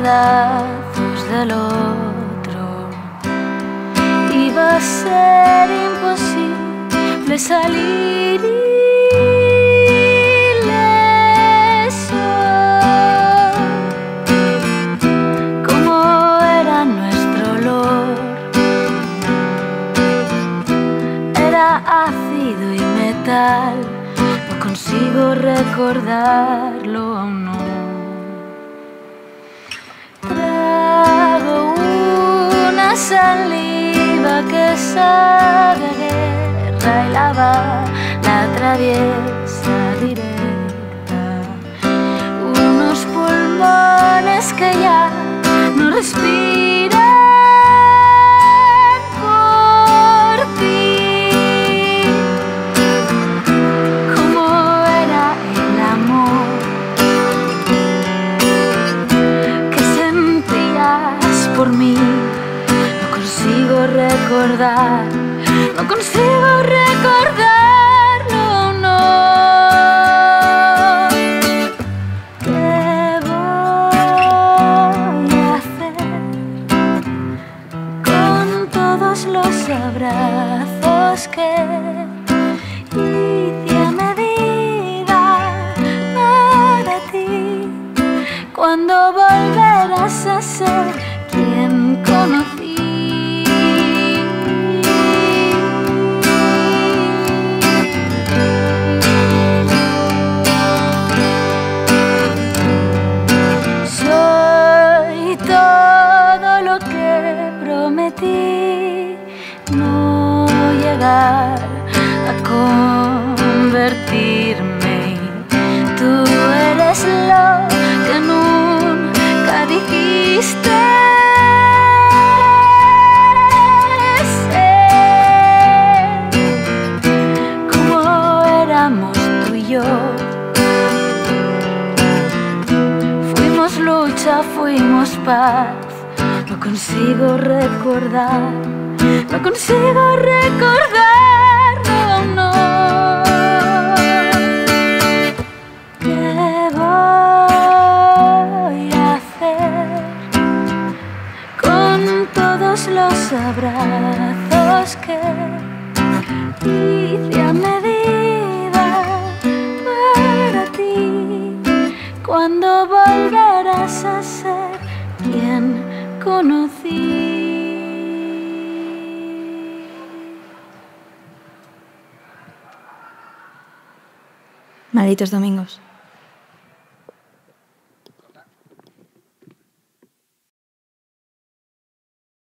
pedazos del otro. Iba a ser imposible salir ileso. Como era nuestro olor, era ácido y metal. No consigo recordarlo aún no. Trago una saliva que sabe a guerra y lava la atraviesa directa. Unos pulmones que ya no respiran por ti. Como era el amor que sentías por mí. No consigo recordar, no consigo recordarlo, no. ¿Qué voy a hacer con todos los abrazos que hice a medida para ti? ¿Cuándo volverás a ser quien conocí? Soy todo lo que prometí no llegar a convertirme. Tú eres lo que nunca dijiste ser. Como éramos tú y yo. Fuimos lucha, fuimos paz. No consigo recordar, no consigo recordarlo, no. ¿Qué voy a hacer con todos los abrazos que hice a medida para ti? ¿Cuándo volverás a ser quien conocí? Malditos domingos.